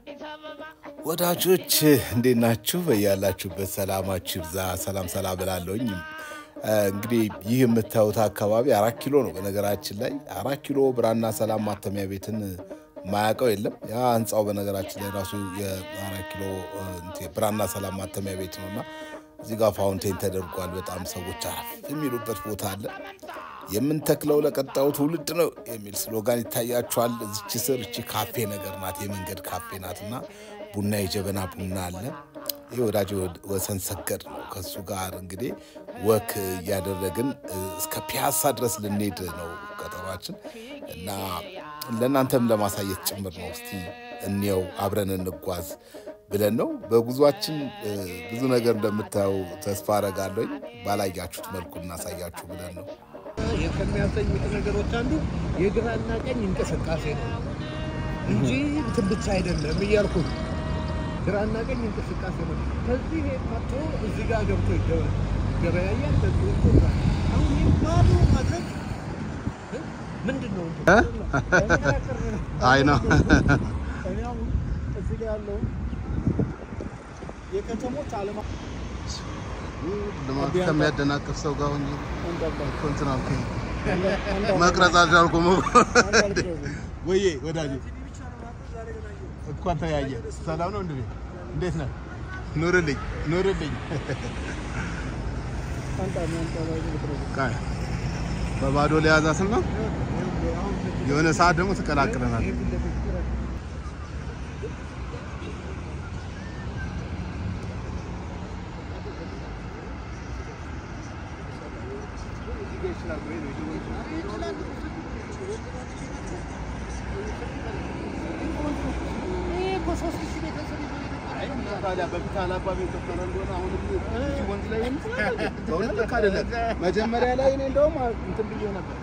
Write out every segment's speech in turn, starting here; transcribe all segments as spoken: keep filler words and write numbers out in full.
ወዳጆች እንዴት ናችሁ? በያላችሁበት ሰላማችሁ ይብዛ። ሰላም ሰላም ብላለሁኝ። እንግዲህ ይህ የምታዩት አካባቢ አራት ኪሎ ነው። በነገራችን ላይ አራት ኪሎ ብራና ሰላም ማተሚያ ቤትን ማያውቀው የለም። ያ ህንጻው በነገራችን ላይ ራሱ የአራት ኪሎ ብራና ሰላም ማተሚያ ቤት ነውና እዚህ ጋር ፋውንቴን ተደርጓል። በጣም ሰዎች አረፍ የሚሉበት ቦታ አለ። የምንተክለው ለቀጣዩ ትውልድ ነው የሚል ስሎጋን ይታያችኋል። እዚች ስር እቺ ካፌ ነገር ናት፣ የመንገድ ካፌ ናትና ቡና የጀበና ቡና አለ። ይሄ ወዳጅ ወሰን ሰገድ ነው። ከሱ ጋር እንግዲህ ወክ እያደረግን እስከ ፒያሳ ድረስ ልንሄድ ነው ቀጠሯችን እና ለእናንተም ለማሳየት ጭምር ነው። እስቲ እንየው አብረን እንጓዝ ብለን ነው። በጉዟችን ብዙ ነገር እንደምታዩ ተስፋ አደርጋለሁ። ባላያችሁት መልኩ እናሳያችሁ ብለን ነው። ከሚያሰኙት ነገሮች አንዱ የግራና ቀኝ እንቅስቃሴ ነው እንጂ እንትን ብቻ አይደለም እያልኩ ግራና ቀኝ እንቅስቃሴ ነው። ከዚህ መጥቶ እዚህ ጋር ገብቶ ገበያያን ተጥቶ አሁን ይባሉ ማድረግ ምንድነው? አይ ነው እኔው እዚህ ጋር ያለው የከተሞች አለማ ለማለት ከሚያደናቅፍ ሰው ጋር ሆኜ ኮንትራክት መቅረጽ አልቻልኩም ወይ ወዳጄ። እንኳን ተያየ ሰላም ነው እንዴ? እንዴት ነህ? ኑርልኝ ኑርልኝ። ካይ በባዶ ሊያዛስና የሆነ ሰዓት ደግሞ ተቀላቅለናል። መጀመሪያ ላይ እኔ እንደውም እንትን ብዬ ነበር።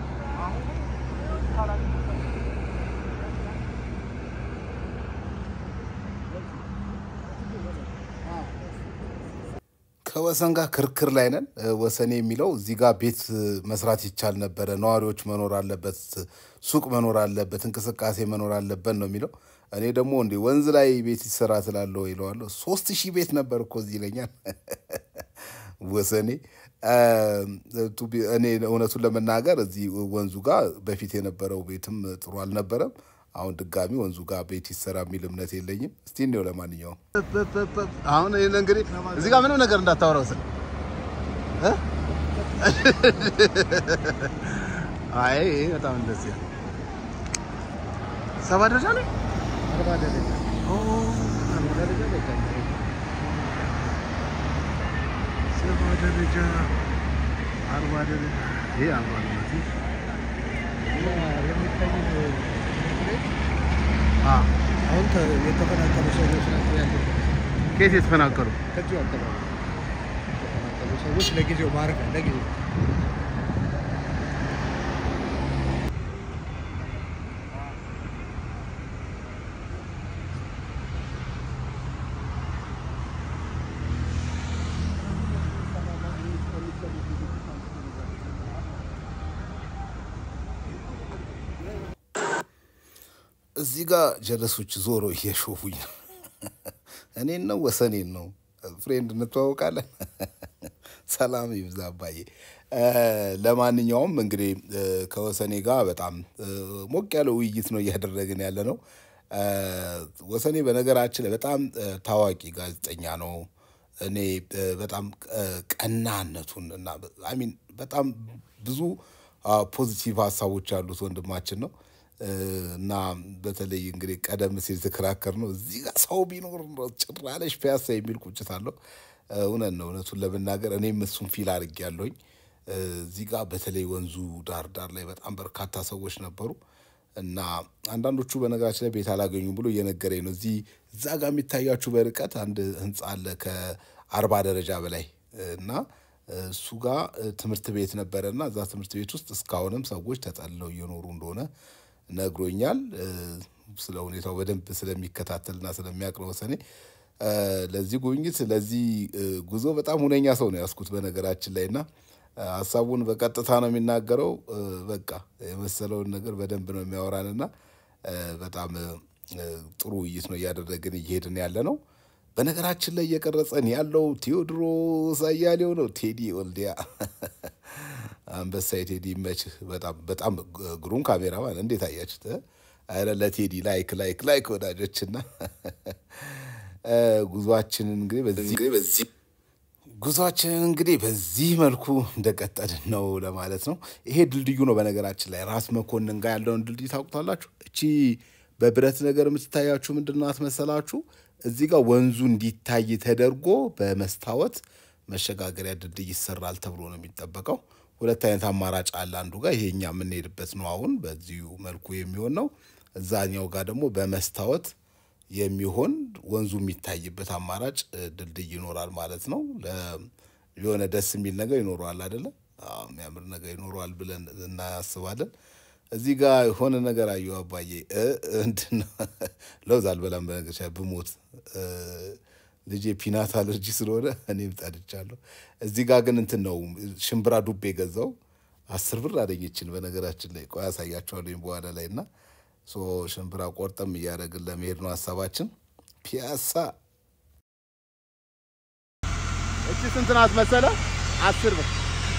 ከወሰን ጋር ክርክር ላይ ነን። ወሰኔ የሚለው እዚህ ጋር ቤት መስራት ይቻል ነበር፣ ነዋሪዎች መኖር አለበት፣ ሱቅ መኖር አለበት፣ እንቅስቃሴ መኖር አለበት ነው የሚለው። እኔ ደግሞ እንዴ ወንዝ ላይ ቤት ይሰራ ስላለው ይለዋለሁ። ሶስት ሺህ ቤት ነበር እኮ እዚህ ይለኛል ወሰኔ። እኔ እውነቱን ለመናገር እዚህ ወንዙ ጋር በፊት የነበረው ቤትም ጥሩ አልነበረም። አሁን ድጋሚ ወንዙ ጋር ቤት ይሰራ የሚል እምነት የለኝም። እስቲ እንደው ለማንኛውም አሁን ይሄን እንግዲህ እዚህ ጋር ምንም ነገር እንዳታወራው ሰ እ አይ በጣም እንደዚህ ያ ሰባ ደረጃ ነው አርባ ደረጃ ኦ አርባ ደረጃ ላይ ሰባ ደረጃ አርባ ደረጃ ይሄ አርባ ደረጃ የሚታየው አዎ አሁን የተፈናቀሉ ሰዎች ናቸው ያሉት። ከየት የተፈናቀሉ? ከዚህ አካባቢ የተፈናቀሉ ሰዎች ለጊዜው ማረፊያ ለጊዜው እዚህ ጋር ጀለሶች ዞሮ እየሾፉኝ ነው። እኔን ነው ወሰኔን ነው ፍሬንድ እንተዋወቃለን። ሰላም ይብዛ አባዬ። ለማንኛውም እንግዲህ ከወሰኔ ጋር በጣም ሞቅ ያለ ውይይት ነው እያደረግን ያለ ነው። ወሰኔ በነገራችን ላይ በጣም ታዋቂ ጋዜጠኛ ነው። እኔ በጣም ቀናነቱን እና አይ ሚን በጣም ብዙ ፖዚቲቭ ሀሳቦች ያሉት ወንድማችን ነው። እና በተለይ እንግዲህ ቀደም ሲል ተከራከር ነው እዚህ ጋር ሰው ቢኖር ጭራለሽ ፒያሳ የሚል ቁጭት አለው። እውነት ነው። እውነቱን ለመናገር እኔም እሱን ፊል አድርጌያለሁኝ። እዚህ ጋር በተለይ ወንዙ ዳር ዳር ላይ በጣም በርካታ ሰዎች ነበሩ እና አንዳንዶቹ በነገራችን ላይ ቤት አላገኙም ብሎ እየነገረኝ ነው። እዚህ እዛ ጋር የሚታያችሁ በርቀት አንድ ህንጻ አለ ከአርባ ደረጃ በላይ እና እሱ ጋር ትምህርት ቤት ነበረና እዛ ትምህርት ቤት ውስጥ እስካሁንም ሰዎች ተጠልለው እየኖሩ እንደሆነ ነግሮኛል። ስለ ሁኔታው በደንብ ስለሚከታተልና ስለሚያቅረው ወሰኔ ለዚህ ጉብኝት ለዚህ ጉዞ በጣም ሁነኛ ሰው ነው ያስኩት በነገራችን ላይና ሐሳቡን በቀጥታ ነው የሚናገረው። በቃ የመሰለውን ነገር በደንብ ነው የሚያወራንና በጣም ጥሩ ውይይት ነው እያደረግን እየሄድን ያለ ነው። በነገራችን ላይ እየቀረጸን ያለው ቴዎድሮስ አያሌው ነው። ቴዲ ወልዲያ አንበሳ ቴዲ ይመችህ። በጣም በጣም ግሩም ካሜራማን እንዴት አያችሁት? አረ ለቴዲ ላይክ ላይክ ላይክ ወዳጆችና ጉዟችንን እንግዲህ በዚህ በዚህ ጉዟችንን እንግዲህ በዚህ መልኩ እንደቀጠልን ነው ለማለት ነው። ይሄ ድልድዩ ነው በነገራችን ላይ ራስ መኮንን ጋር ያለውን ድልድይ ታውቁታላችሁ? እቺ በብረት ነገር የምትታያችሁ ምንድናት መሰላችሁ? እዚህ ጋር ወንዙ እንዲታይ ተደርጎ በመስታወት መሸጋገሪያ ድልድይ ይሰራል ተብሎ ነው የሚጠበቀው። ሁለት አይነት አማራጭ አለ። አንዱ ጋር ይሄኛ የምንሄድበት ነው አሁን በዚሁ መልኩ የሚሆን ነው። እዛኛው ጋር ደግሞ በመስታወት የሚሆን ወንዙ የሚታይበት አማራጭ ድልድይ ይኖራል ማለት ነው። ለየሆነ ደስ የሚል ነገር ይኖረዋል አይደለ? አዎ የሚያምር ነገር ይኖረዋል ብለን እናስባለን። እዚህ ጋር የሆነ ነገር አየሁ አባዬ እንትን ለውዝ አልበላም በነገርሽ ብሞት ልጄ ፒናት አለርጂ ስለሆነ እኔም ጠድቻለሁ። እዚህ ጋር ግን እንትን ነው ሽምብራ ዱቤ ገዛው አስር ብር አደኝችን በነገራችን ላይ ቆይ አሳያችኋለሁ በኋላ ላይ እና ሶ ሽምብራ ቆርጠም እያደረግን ለመሄድ ነው ሀሳባችን። ፒያሳ እቺ ስንት ናት መሰለ? አስር ብር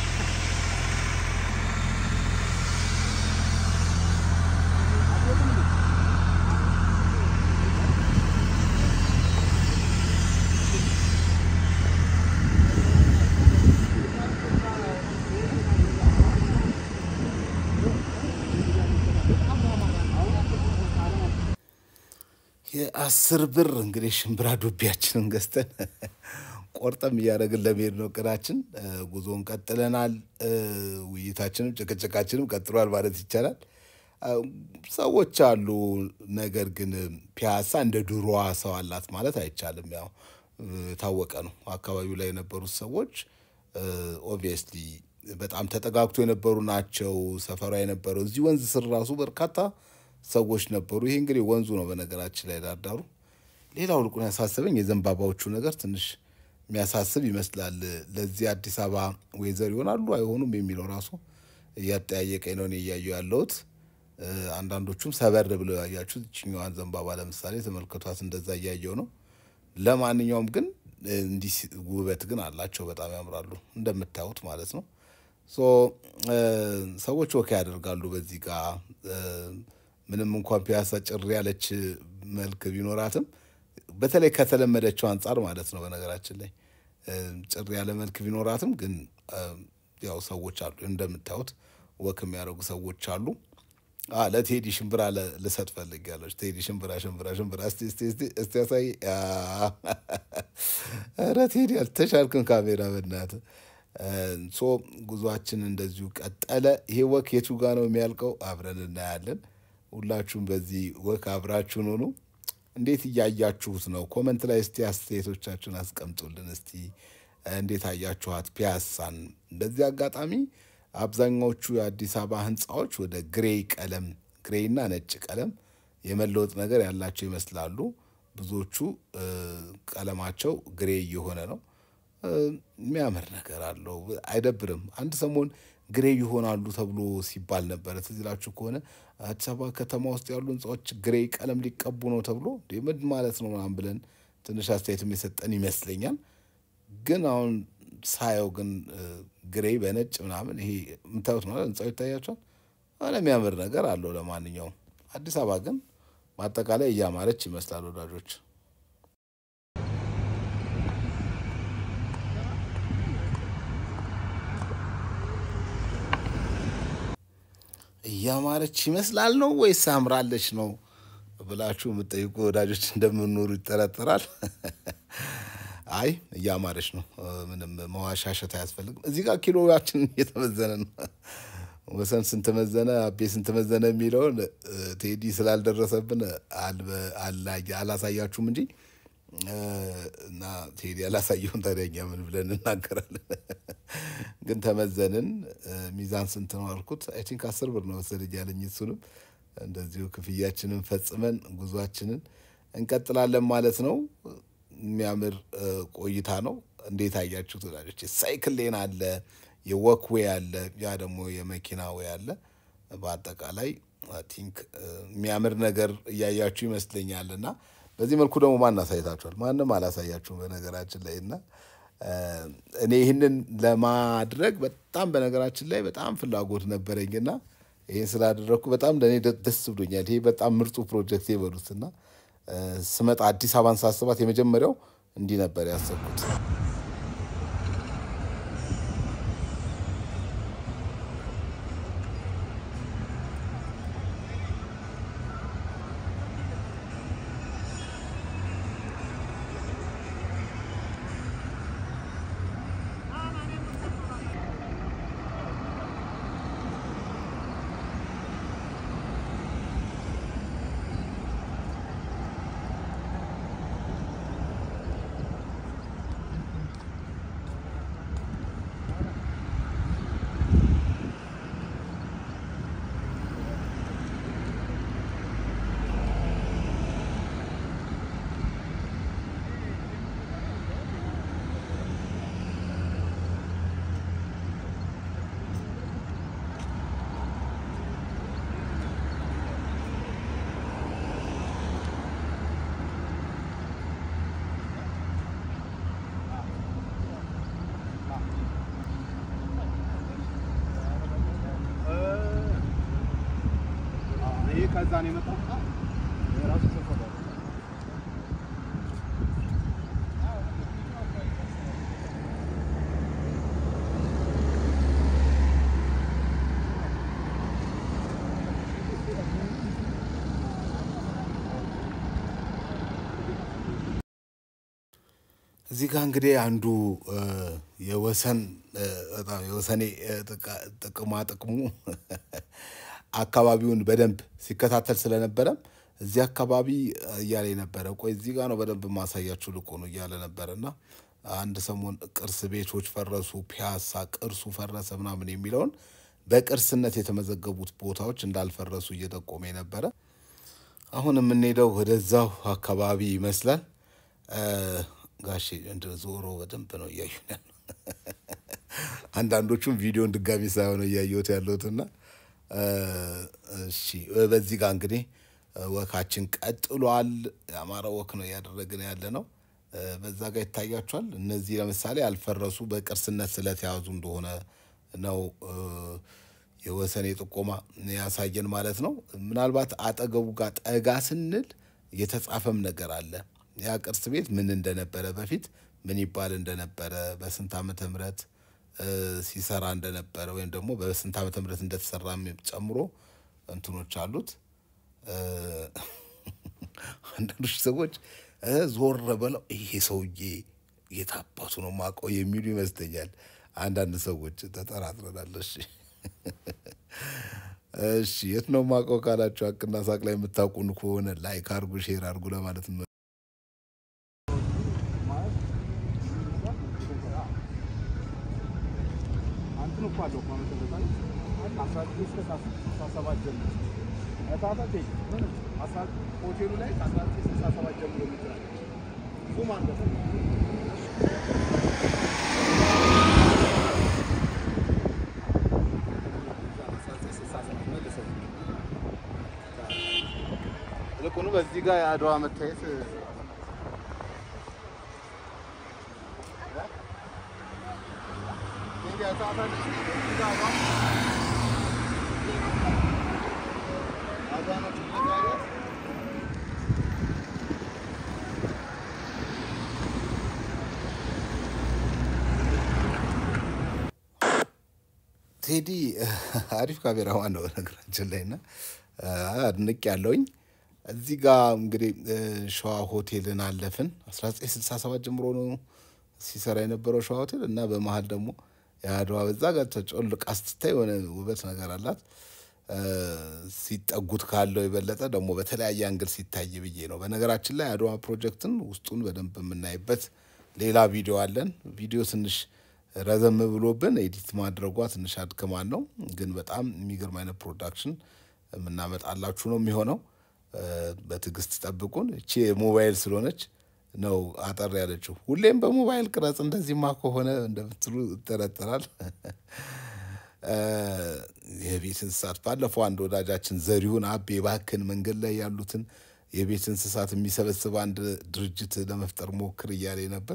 የአስር ብር እንግዲህ ሽምብራ ዱቤያችንን ገዝተን ቆርጠም እያደረግን ለመሄድ ነው እቅዳችን። ጉዞን ቀጥለናል። ውይይታችንም ጭቅጭቃችንም ቀጥሏል ማለት ይቻላል። ሰዎች አሉ፣ ነገር ግን ፒያሳ እንደ ድሮዋ ሰው አላት ማለት አይቻልም። ያው ታወቀ ነው። አካባቢው ላይ የነበሩት ሰዎች ኦብቪየስሊ በጣም ተጠጋግቶ የነበሩ ናቸው። ሰፈሯ የነበረው እዚህ ወንዝ ስር ራሱ በርካታ ሰዎች ነበሩ። ይሄ እንግዲህ ወንዙ ነው በነገራችን ላይ ዳርዳሩ። ሌላው ልቁን ያሳሰበኝ የዘንባባዎቹ ነገር ትንሽ የሚያሳስብ ይመስላል። ለዚህ አዲስ አበባ ወይዘር ይሆናሉ አይሆኑም የሚለው ራሱ እያጠያየቀኝ ነው እያየሁ ያለሁት። አንዳንዶቹም ሰበር ብለው ያያችሁት እቺኛዋን ዘንባባ ለምሳሌ ተመልከቷት፣ እንደዛ እያየሁ ነው። ለማንኛውም ግን እንዲህ ውበት ግን አላቸው፣ በጣም ያምራሉ እንደምታዩት ማለት ነው። ሶ ሰዎች ወካ ያደርጋሉ በዚህ ጋር ምንም እንኳን ፒያሳ ጭር ያለች መልክ ቢኖራትም በተለይ ከተለመደችው አንፃር ማለት ነው። በነገራችን ላይ ጭር ያለ መልክ ቢኖራትም ግን ያው ሰዎች አሉ እንደምታዩት ወክ የሚያደርጉ ሰዎች አሉ። አ ለቴዲ ሽምብራ ልሰጥ ፈልጌያለሁ። ቴዲ ሽምብራ ሽምብራ ሽምብራ እስቲ እስቲ እስቲ እስቲ ያሳይ። ኧረ ቴዲ አልተሻልክም ካሜራ በእናትህ። ሶ ጉዟችን እንደዚሁ ቀጠለ። ይሄ ወክ የቱ ጋር ነው የሚያልቀው? አብረን እናያለን። ሁላችሁም በዚህ ወክ አብራችሁን ሆኑ። እንዴት እያያችሁት ነው? ኮሜንት ላይ እስቲ አስተያየቶቻችሁን አስቀምጡልን። እስቲ እንዴት አያችኋት ፒያሳን? በዚህ አጋጣሚ አብዛኛዎቹ የአዲስ አበባ ህንጻዎች ወደ ግሬ ቀለም ግሬና ነጭ ቀለም የመለወጥ ነገር ያላቸው ይመስላሉ። ብዙዎቹ ቀለማቸው ግሬ እየሆነ ነው። የሚያምር ነገር አለው፣ አይደብርም። አንድ ሰሞን ግሬ ይሆናሉ ተብሎ ሲባል ነበር። ትዝ ይላችሁ ከሆነ አዲስ አበባ ከተማ ውስጥ ያሉ ህንጻዎች ግሬ ቀለም ሊቀቡ ነው ተብሎ ምን ማለት ነው ምናምን ብለን ትንሽ አስተያየት የሰጠን ይመስለኛል። ግን አሁን ሳየው ግን ግሬ በነጭ ምናምን ይሄ የምታዩት ማለት ህንጻው ይታያችኋል። አለ የሚያምር ነገር አለው። ለማንኛውም አዲስ አበባ ግን በአጠቃላይ እያማረች ይመስላል ወዳጆች። እያማረች ይመስላል ነው ወይስ አምራለች ነው ብላችሁ የምትጠይቁ ወዳጆች እንደምንኖሩ ይጠረጠራል። አይ እያማረች ነው፣ ምንም መዋሻሸት አያስፈልግም። እዚህ ጋር ኪሎዋችን እየተመዘነ ነው። ወሰን ስንት መዘነ፣ አቤ ስንት መዘነ የሚለውን ቴዲ ስላልደረሰብን አላሳያችሁም እንጂ እና ቴዲ አላሳየውን ታዲያ ምን ብለን እናገራለን? ግን ተመዘንን። ሚዛን ስንት ነው አልኩት። አይ ቲንክ አስር ብር ነው መሰለኝ ያለኝ። እሱንም እንደዚሁ ክፍያችንን ፈጽመን ጉዟችንን እንቀጥላለን ማለት ነው። የሚያምር ቆይታ ነው። እንዴት አያችሁት ወዳጆች? ሳይክል ሌን አለ፣ የወክ ዌይ አለ፣ ያ ደግሞ የመኪና ዌይ አለ። በአጠቃላይ አይ ቲንክ የሚያምር ነገር እያያችሁ ይመስለኛልና በዚህ መልኩ ደግሞ ማን አሳይታችኋል? ማንም አላሳያችሁም በነገራችን ላይ እና እኔ ይህንን ለማድረግ በጣም በነገራችን ላይ በጣም ፍላጎት ነበረኝና ይሄን ስላደረኩ በጣም ለኔ ደስ ብሎኛል። ይሄ በጣም ምርጡ ፕሮጀክት ይበሉትና ስመጣ አዲስ አበባን ሳስባት የመጀመሪያው እንዲህ ነበር ያሰብኩት። ከዛ ነው የመጣው የራሱ ሰፈር እዚህ ጋር እንግዲህ አንዱ የወሰን በጣም የወሰኔ ጥቅማ ጥቅሙ አካባቢውን በደንብ ሲከታተል ስለነበረ እዚህ አካባቢ እያለ ነበር። ቆይ እዚህ ጋር ነው በደንብ ማሳያችሁ ልቆ ነው እያለ ነበርና አንድ ሰሞን ቅርስ ቤቶች ፈረሱ፣ ፒያሳ ቅርሱ ፈረሰ ምናምን የሚለውን በቅርስነት የተመዘገቡት ቦታዎች እንዳልፈረሱ እየጠቆመ ነበር። አሁን የምንሄደው ወደዛው አካባቢ ይመስላል። ጋሼ እንደ ዞሮ በደንብ ነው እያዩኛል። አንዳንዶቹም ቪዲዮን ድጋሚ ሳይሆን እያዩት ያለውትና እሺ በዚህ ጋር እንግዲህ ወካችን ቀጥሏል። ያማረ ወክ ነው ያደረግን ያለ ነው። በዛ ጋር ይታያችኋል። እነዚህ ለምሳሌ አልፈረሱ በቅርስነት ስለተያዙ እንደሆነ ነው የወሰኔ ጥቆማ ያሳየን ማለት ነው። ምናልባት አጠገቡ ጋር ጠጋ ስንል የተጻፈም ነገር አለ። ያ ቅርስ ቤት ምን እንደነበረ በፊት ምን ይባል እንደነበረ በስንት ዓመተ ምህረት ሲሰራ እንደነበረ ወይም ደግሞ በስንት ዓመተ ምህረት እንደተሰራም ጨምሮ እንትኖች አሉት። አንዳንዶች ሰዎች ዞር ብለው ይሄ ሰውዬ የታባቱ ነው ማቀው የሚሉ ይመስለኛል። አንዳንድ ሰዎች ተጠራጥረናል። እሺ እሺ የት ነው ማቀው ካላችሁ አቅና ሳቅ ላይ የምታውቁን ከሆነ ላይክ አድርጉ፣ ሼር አድርጉ ለማለት ነው። ኳሎ ማለት ነው አስራ ስድስት ስልሳ ሰባት ጀምሮ አታታቴ አስራ ሆቴሉ ላይ አስራ ስድስት ስልሳ ሰባት ጀምሮ ይችላል ሱም አንተ ለቆኑ በዚህ ጋር ያድዋ መታየት ቴዲ አሪፍ ካሜራማን ነው ነገራችን ላይና አድንቅ ያለውኝ። እዚህ ጋር እንግዲህ ሸዋ ሆቴልን አለፍን። አስራ ዘጠኝ ስልሳ ሰባት ጀምሮ ነው ሲሰራ የነበረው ሸዋ ሆቴል እና በመሃል ደግሞ ያድዋ በዛ ጋር ተጮልቃ ስትታይ የሆነ ውበት ነገር አላት። ሲጠጉት ካለው የበለጠ ደግሞ በተለያየ አንግል ሲታይ ብዬ ነው። በነገራችን ላይ ያድዋ ፕሮጀክትን ውስጡን በደንብ የምናይበት ሌላ ቪዲዮ አለን። ቪዲዮ ትንሽ ረዘም ብሎብን ኤዲት ማድረጓ ትንሽ አድክማን ነው፣ ግን በጣም የሚገርም አይነት ፕሮዳክሽን የምናመጣላችሁ ነው የሚሆነው። በትዕግስት ጠብቁን። እቺ ሞባይል ስለሆነች ነው አጠር ያለችው። ሁሌም በሞባይል ቅረጽ እንደዚህማ ከሆነ እንደምትሉ ተረተራል። የቤት እንስሳት ባለፈው አንድ ወዳጃችን ዘሪሁን አቤ ባክን መንገድ ላይ ያሉትን የቤት እንስሳት የሚሰበስብ አንድ ድርጅት ለመፍጠር ሞክር እያለ ነበር።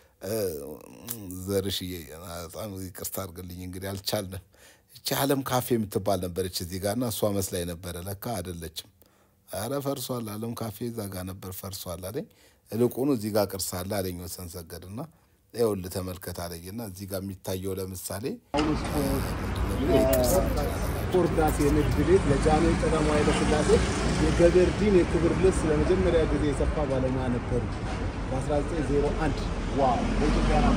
ዘርሽዬ በጣም ይቅርታ አድርግልኝ እንግዲህ አልቻልንም። እቺ ዓለም ካፌ የምትባል ነበረች እዚህ ጋርና እሷ መስላኝ ነበር ለካ አይደለችም። አረ ፈርሷል ዓለም ካፌ እዛ ጋር ነበር ፈርሷል አለኝ። እልቁኑ እዚህ ጋር ቅርስ አለ አለኝ ወሰን ሰገድና ይኸውልህ ተመልከት አለኝና እዚህ ጋር የሚታየው ለምሳሌ ፖርዳስ የንግድ ቤት ለጃንሆይ ቀዳማዊ ኃይለ ሥላሴ የገበርዲን የክብር ልብስ ለመጀመሪያ ጊዜ የሰፋ ባለሙያ ነበሩ በአስራ ዘጠኝ ዜሮ አንድ ዋው በኢትዮጵያ ነው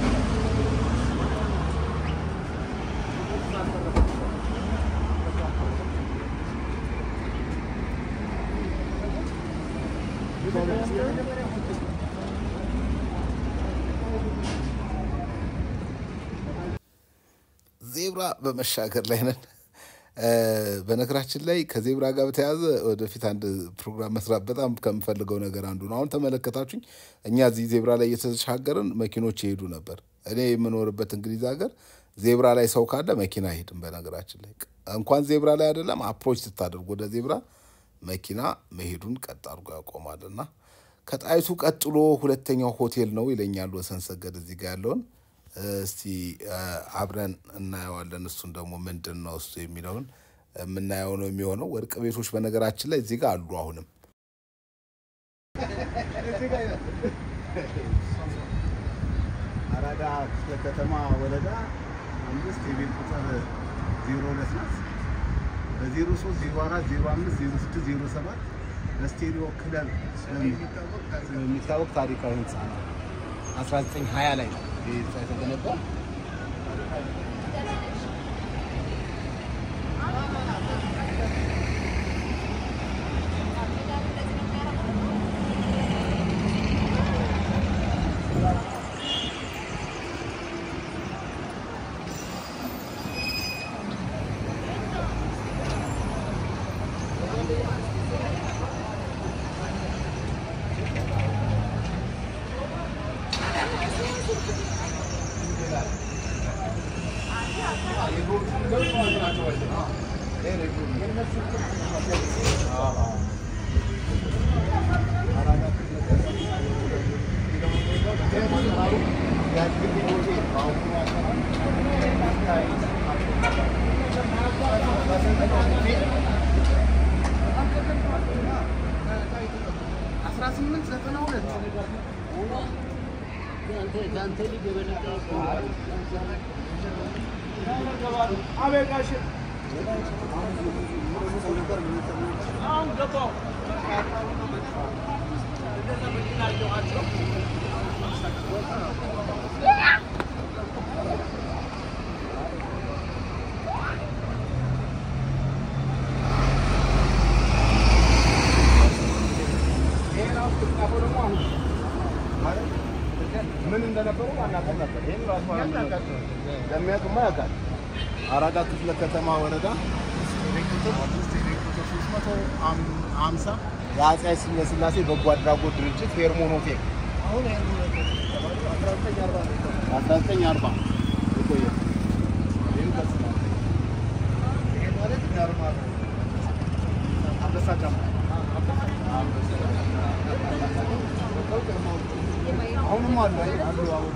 ዜብራ በመሻገር ላይ ነን። በነገራችን ላይ ከዜብራ ጋር በተያያዘ ወደፊት አንድ ፕሮግራም መስራት በጣም ከምፈልገው ነገር አንዱ ነው። አሁን ተመለከታችሁኝ እኛ እዚህ ዜብራ ላይ እየተሻገርን መኪኖች ይሄዱ ነበር። እኔ የምኖርበት እንግሊዝ ሀገር ዜብራ ላይ ሰው ካለ መኪና አይሄድም። በነገራችን ላይ እንኳን ዜብራ ላይ አይደለም አፕሮች ስታደርጉ ወደ ዜብራ መኪና መሄዱን ቀጥ አድርጎ ያቆማልና ከጣይቱ ቀጥሎ ሁለተኛው ሆቴል ነው ይለኛል ወሰን ሰገድ እዚህ ጋር ያለውን እስቲ አብረን እናየዋለን። እሱን ደግሞ ምንድነው እሱ የሚለውን የምናየው ነው የሚሆነው። ወርቅ ቤቶች በነገራችን ላይ እዚህ ጋር አሉ። አሁንም አራዳ ከተማ ወረዳ አምስት የቤት ቁጥር ዜሮ ሁለት ናት። በዜሮ ሶስት ዜሮ አራት ዜሮ አምስት ዜሮ ስድስት ዜሮ ሰባት በስቴሪዮ ክለብ የሚታወቅ ታሪካዊ ህንፃ ነው። አስራ ዘጠኝ ሀያ ላይ ነው የተገነባው። ምን እንደነበሩ ማናቀም ነበር። ይሄን ራሱ ማናቀም ለሚያውቁማ ያውቃል። አራዳ ክፍለ ከተማ ወረዳ ሶስት መቶ ሃምሳ የአፄ ኃይለ ሥላሴ በጎ አድራጎት ድርጅት ሄርሞን ሆቴል አሁን አስራ ዘጠኝ አርባ ይቆያል። ይሄን ተስፋ ይሄ ማለት ያርማ አበሳ ጃማ አሁንም አለ አሉ አሁን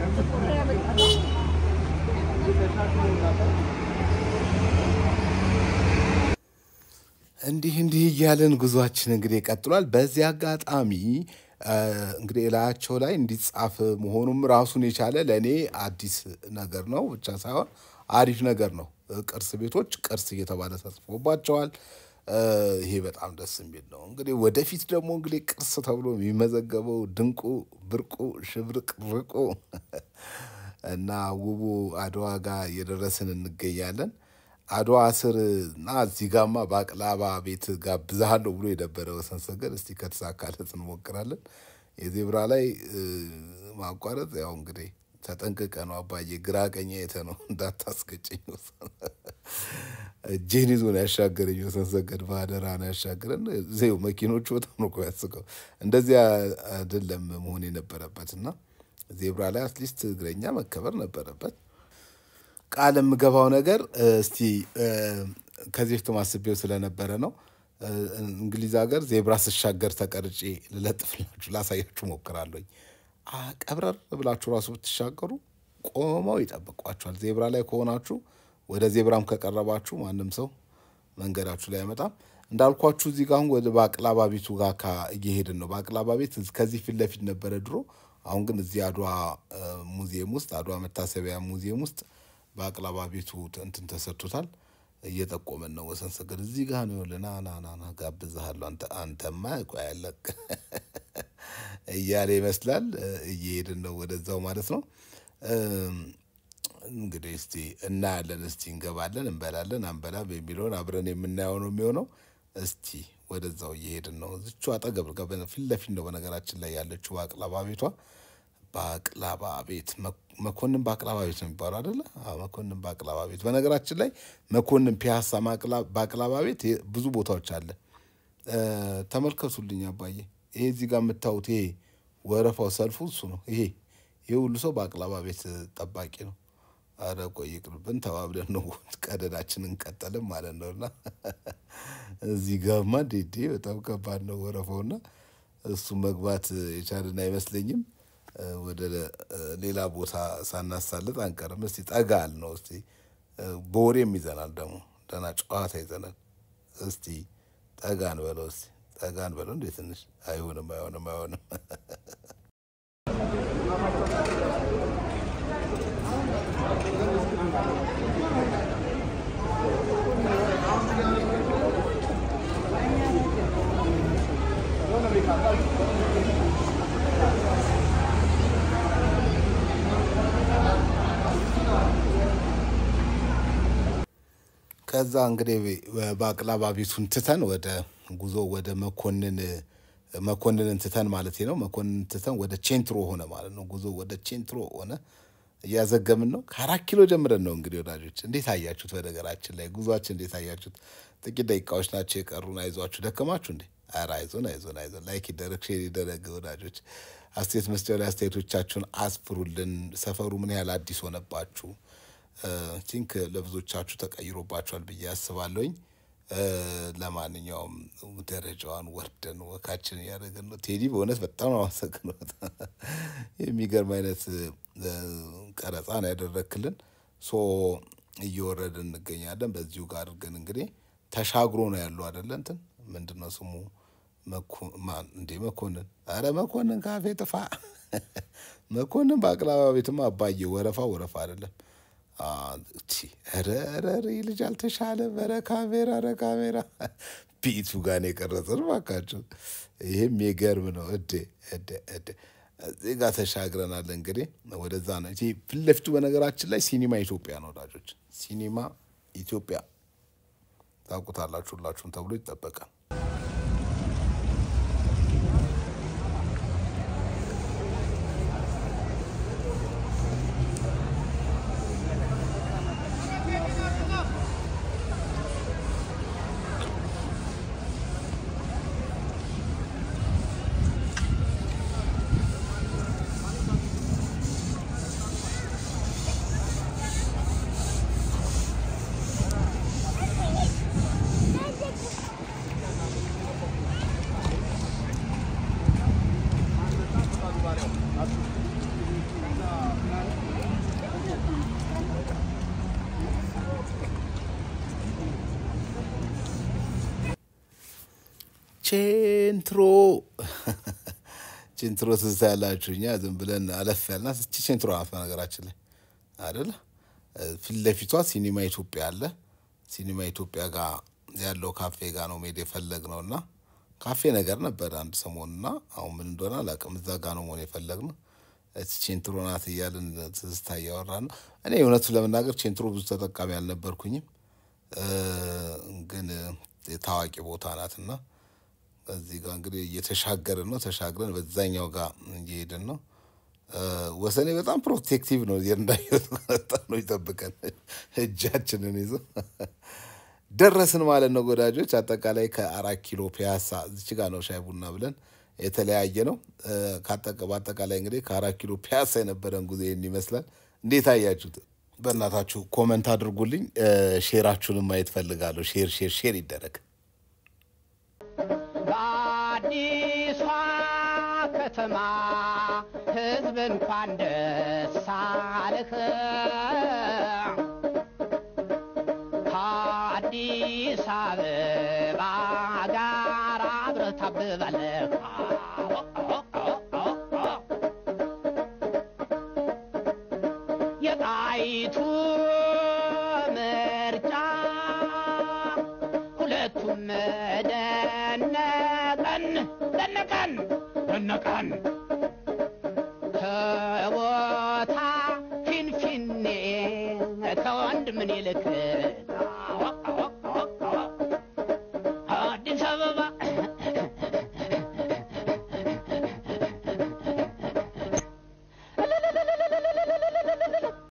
እንዲህ እንዲህ እያለን ጉዟችን እንግዲህ ቀጥሏል። በዚህ አጋጣሚ እንግዲህ ላያቸው ላይ እንዲጻፍ መሆኑም ራሱን የቻለ ለኔ አዲስ ነገር ነው ብቻ ሳይሆን አሪፍ ነገር ነው። ቅርስ ቤቶች ቅርስ እየተባለ ተጽፎባቸዋል። ይሄ በጣም ደስ የሚል ነው። እንግዲህ ወደፊት ደግሞ እንግዲህ ቅርስ ተብሎ የሚመዘገበው ድንቁ ብርቁ ሽብርቅርቁ እና ውቡ አድዋ ጋር እየደረስን እንገኛለን። አድዋ ስር እና እዚህ ጋማ ባቅላባ ቤት ጋብዛለሁ ብሎ የነበረ ወሰን ሰገድ እስቲ ከተሳካለት እንሞክራለን። የዜብራ ላይ ማቋረጥ ያው እንግዲህ ተጠንቀቀ ነው አባዬ ግራ ቀኝ አይተ ነው እንዳታስገጨኝ። እጄን ይዞ ነው ያሻገረኝ ወሰን ሰገድ ባደራ ነው ያሻገረን። ዘው መኪኖቹ በጣም ነው ያስቀው። እንደዚህ አይደለም መሆን የነበረበትና ዜብራ ላይ አትሊስት እግረኛ መከበር ነበረበት። ቃል የምገባው ነገር እስቲ ከዚህ በፊት ማስቤው ስለነበረ ነው እንግሊዝ ሀገር ዜብራ ስሻገር ተቀርጬ ልለጥፍላችሁ ላሳያችሁ ሞክራለሁኝ ቀብረር ብላችሁ ራሱ ብትሻገሩ ቆመው ይጠብቋችኋል ዜብራ ላይ ከሆናችሁ ወደ ዜብራም ከቀረባችሁ ማንንም ሰው መንገዳችሁ ላይ አይመጣም እንዳልኳችሁ እዚህ ጋር ወደ ባቅላባ ቤቱ ጋር እየሄድን ነው ባቅላባ ቤት ከዚህ ፊት ለፊት ነበረ ድሮ አሁን ግን እዚህ አድዋ ሙዚየም ውስጥ አድዋ መታሰቢያ ሙዚየም ውስጥ ባቅላባ ቤቱ እንትን ተሰርቶታል እየጠቆመን ነው ወሰን ሰገድ እዚህ ጋር ነው ለና ና ና ና ጋብዛለሁ አንተ አንተማ ቆይ ያለቅ እያለ ይመስላል እየሄድን ነው ወደዛው ማለት ነው እንግዲህ እስቲ እናያለን እስቲ እንገባለን እንበላለን አንበላ በሚሉን አብረን የምናየው ነው የሚሆነው እስቲ ወደዛው እየሄድን ነው እዚቹ አጠገብ ገበነ ፊት ለፊት ነው በነገራችን ላይ ያለችው ባቅላባ ቤቷ ባቅላባ ቤት መኮንን ባቅላባ ቤት ነው የሚባለው አይደለ አዎ መኮንን ባቅላባ ቤት በነገራችን ላይ መኮንን ፒያሳ ባቅላባ ቤት ብዙ ቦታዎች አለ ተመልከቱልኝ አባዬ ይሄ እዚህ ጋር የምታዩት ይሄ ወረፋው ሰልፉ እሱ ነው ይሄ ይሄ ሁሉ ሰው ባቅላባ ቤት ጠባቂ ነው አረ ቆይ ይቅርብን ተባብለን ነው ቀደዳችንን ቀጠልን ማለት ነውና እዚህ ጋርማ ዲዲ በጣም ከባድ ነው ወረፋውና እሱ መግባት የቻልን አይመስለኝም ወደ ሌላ ቦታ ሳናሳልጥ አንቀርም እስቲ ጠጋል ነው እስቲ ቦሬም ይዘናል ደግሞ ደና ጨዋታ ይዘናል እስቲ ጠጋን በለው እስቲ ጠጋን በለው እንዴ ትንሽ አይሆንም አይሆንም አይሆንም ከዛ እንግዲህ ባቅላባ ቤቱን ትተን ወደ ጉዞ ወደ መኮንን መኮንንን ትተን ማለት ነው መኮንን ትተን ወደ ቼንትሮ ሆነ ማለት ነው ጉዞ ወደ ቼንትሮ ሆነ ያዘገምን ነው ከአራት ኪሎ ጀምረን ነው እንግዲህ ወዳጆች እንዴት አያችሁት በነገራችን ላይ ጉዟችን እንዴት አያችሁት ጥቂት ደቂቃዎች ናቸው የቀሩን አይዟችሁ ደከማችሁ እንዴ ኧረ አይዞን አይዞን አይዞን ላይክ ይደረግ ሼር ይደረግ ወዳጆች አስተያየት መስጫው ላይ አስተያየቶቻችሁን አስፍሩልን ሰፈሩ ምን ያህል አዲስ ሆነባችሁ ቲንክ ለብዙዎቻችሁ ተቀይሮባችኋል ብዬ አስባለሁኝ ለማንኛውም ደረጃውን ወርደን ወካችን ያደረገን ነው ቴዲ በእውነት በጣም አመሰግናለሁ የሚገርም አይነት ቀረጻ ነው ያደረክልን ሶ እየወረድን እንገኛለን በዚሁ ጋር አድርገን እንግዲህ ተሻግሮ ነው ያለው አይደል እንትን ምንድነው ስሙ መኮንን እንዴ መኮንን አረ መኮንን ካፌ ጥፋ መኮንን ባቅላባ ቤትማ አባዬ ወረፋ ወረፋ አይደለም አቲ አረ ልጅ አልተሻለ በረ ካሜራ ረ ካሜራ ቢቱ ጋር ነው የቀረጸው ባካችሁ ይሄም የገርም ነው እዴ እዴ እዴ እዚህ ጋር ተሻግረናል እንግዲህ ወደዛ ነው እቺ ፍለፍቱ በነገራችን ላይ ሲኒማ ኢትዮጵያ ነው ወዳጆች ሲኒማ ኢትዮጵያ ታውቁታላችሁ ሁላችሁም ተብሎ ይጠበቃል ቼንትሮ ቼንትሮ ተዛላችሁኛ ዝም ብለን አለፍ ያልና እቺ ቼንትሮ አፍ ነገራችን ላይ አይደል ፊት ለፊቷ ሲኒማ ኢትዮጵያ አለ ሲኒማ ኢትዮጵያ ጋር ያለው ካፌ ጋር ነው ሜድ የፈለግነውና ካፌ ነገር ነበር አንድ ሰሞንና አሁን ምን እንደሆነ አላውቅም እዛ ጋር ነው ሞን የፈለግነው እቺ ቼንትሮ ናት ይያልን ትዝታ ያወራን እኔ እውነቱን ለመናገር ቼንትሮ ብዙ ተጠቃሚ አልነበርኩኝም ግን ታዋቂ ቦታ ናትና እዚህ ጋር እንግዲህ እየተሻገርን ነው ተሻግረን በዛኛው ጋር እየሄድን ነው ወሰኔ በጣም ፕሮቴክቲቭ ነው እንዳይወጣ ነው ይጠብቀን እጃችንን ይዞ ደረስን ማለት ነው ወዳጆች አጠቃላይ ከአራት ኪሎ ፒያሳ እዚህ ጋር ነው ሻይ ቡና ብለን የተለያየ ነው ካጠቀባ አጠቃላይ እንግዲህ ከአራት ኪሎ ፒያሳ የነበረን ጉዞ ይመስላል እንዴት አያችሁት በእናታችሁ ኮሜንት አድርጉልኝ ሼራችሁንም ማየት ፈልጋለሁ ሼር ሼር ሼር ይደረግ በአዲሷ ከተማ ህዝብ እንኳን ደስ አለህ ከአዲስ አበባ ጋር አብረህ ታብባለህ የጣይቱ ምርጫ ሁለቱም ደነቀን ደነቀን ደነቀን ከቦታ ፊንፊኔ ከወንድ ምን ይልክ